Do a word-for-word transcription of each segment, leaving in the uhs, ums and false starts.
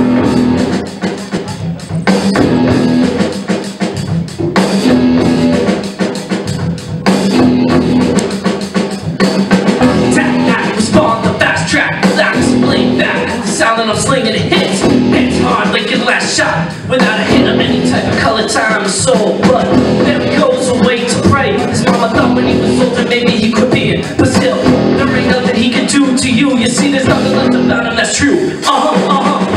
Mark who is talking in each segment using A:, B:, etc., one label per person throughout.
A: I'm slinging it hits, hits hard like your last shot, without a hit of any type of color, time, or soul. But there he goes away to pray. His mama thought when he was older maybe he could be it, but still, there ain't nothing he can do to you. You see, there's nothing left about him that's true. Uh-huh, uh-huh.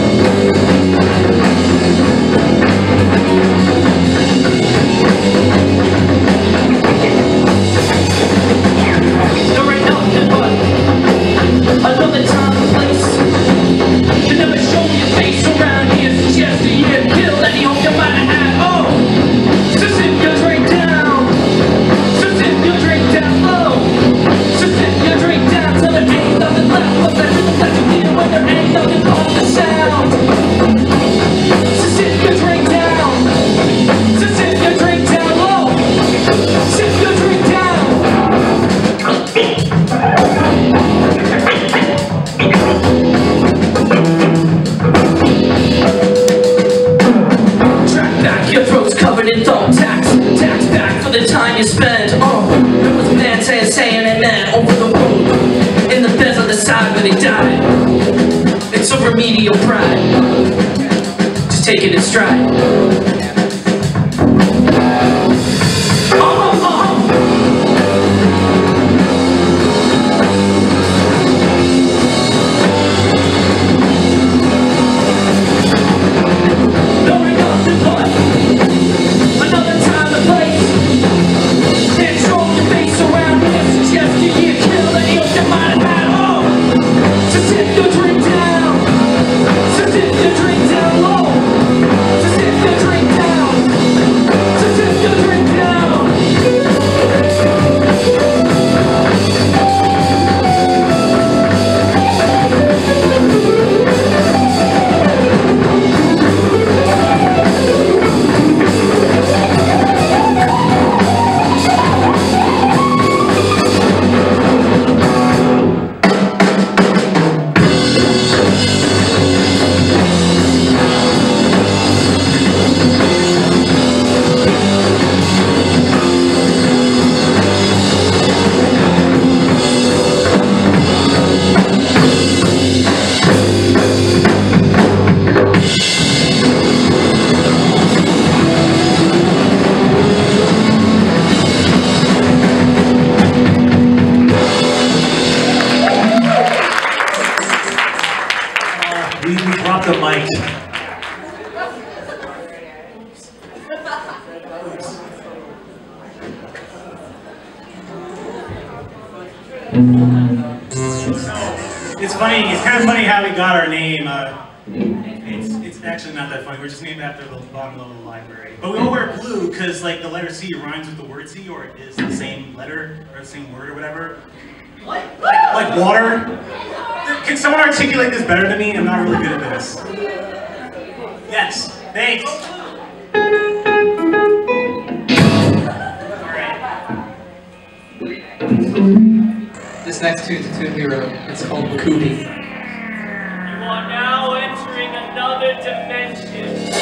A: There ain't nothing but another time and place. You never show your face around here, so just a year kill any hope you might have had. Oh, so sit your drink down, so sit your drink down, oh, so sit your drink down till there ain't nothing left but that little that you hear when there ain't nothing but the sound. So sit your drink down, so sit your drink down, oh, sit your drink down. Your throat's covered in thumb tax, tax back for the time you spend. Oh, there was a man saying, saying and then over the road, in the beds on the side where they died. It's a remedial pride, just take it in stride.
B: It's funny, it's kind of funny how we got our name. Uh, it's, it's actually not that funny. We're just named after the bottom of the library. But we all wear blue because like the letter C rhymes with the word C, or it is the same letter or the same word or whatever. Like, like water. Can someone articulate this better than me? I'm not really good at this. Yes, thanks.
C: This next tune is a tune we wrote. It's called Wakubi.
A: You are now entering another dimension.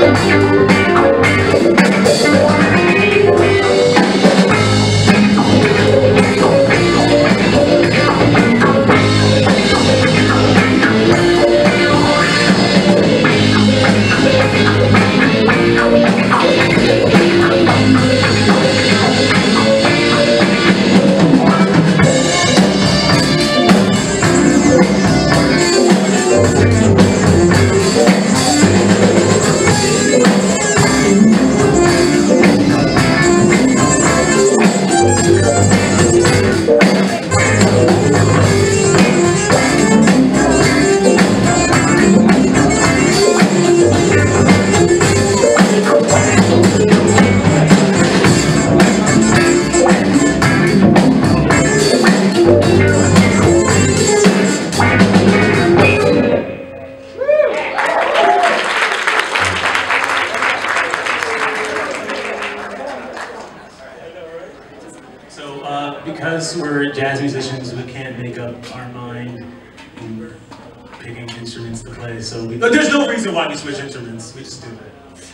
B: Because we're jazz musicians, we can't make up our mind in picking instruments to play, so we, but there's no reason why we switch instruments, we just do it.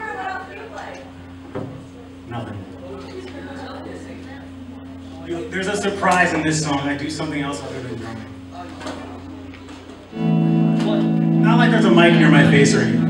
B: Nothing. You, there's a surprise in this song, I do something else other than drumming. Not like there's a mic near my face or anything.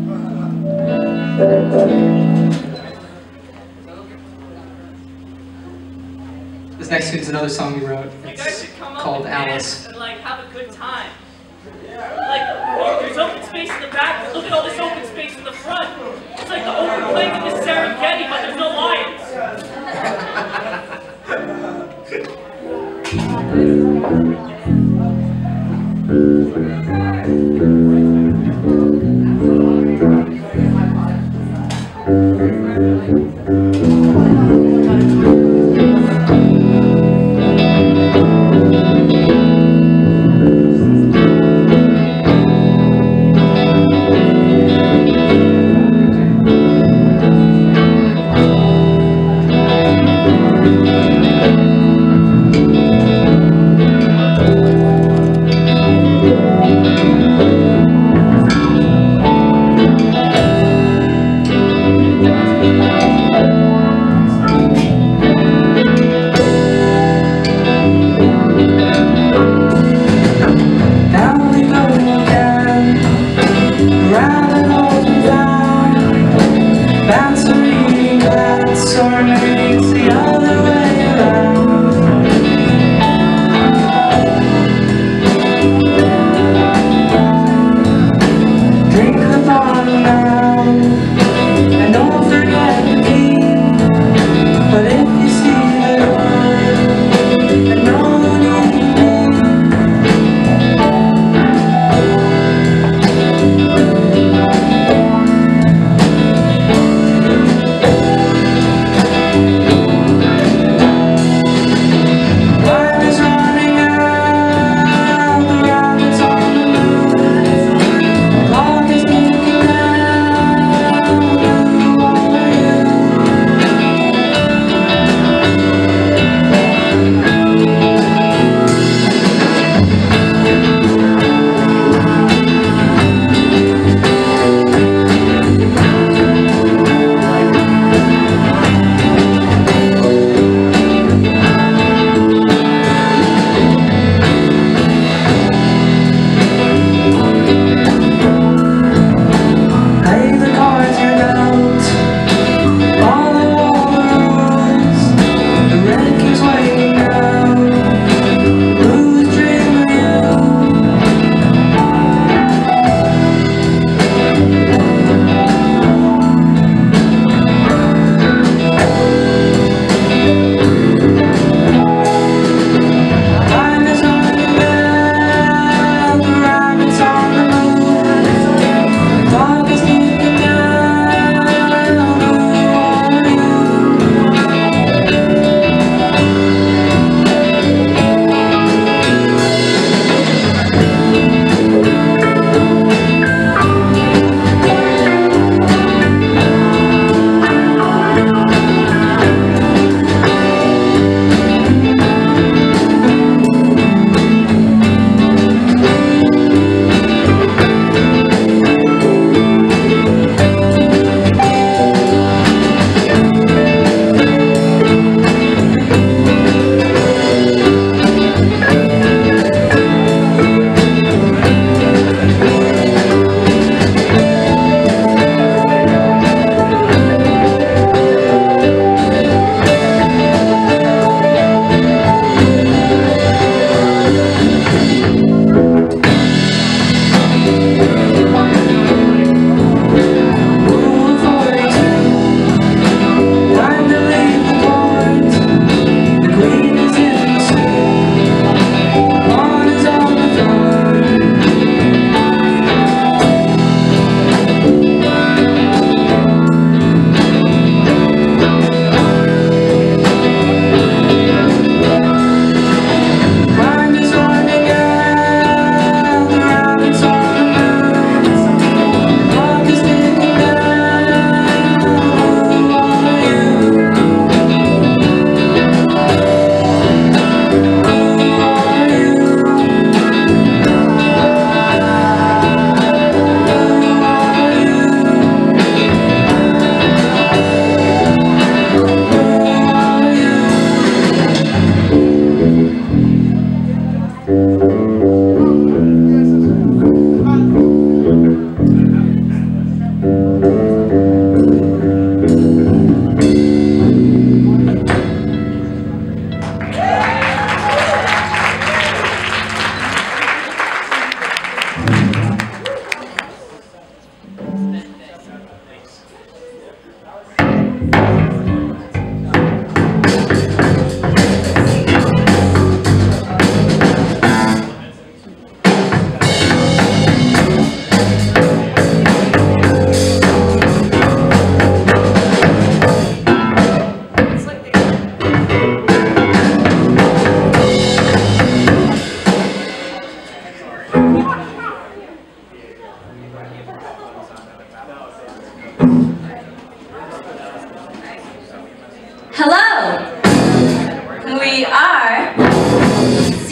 C: This next tune is another song we wrote.
D: You guys should come up
C: called
D: and
C: Alice.
D: dance and like have a good time. Like there's open space in the back, but look at all this open space in the front. It's like the open plains of the Serengeti, but there's no lions.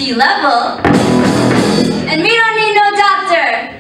E: sea level. And we don't need no doctor.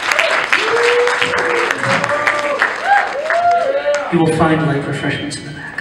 D: You will find light refreshments in the back.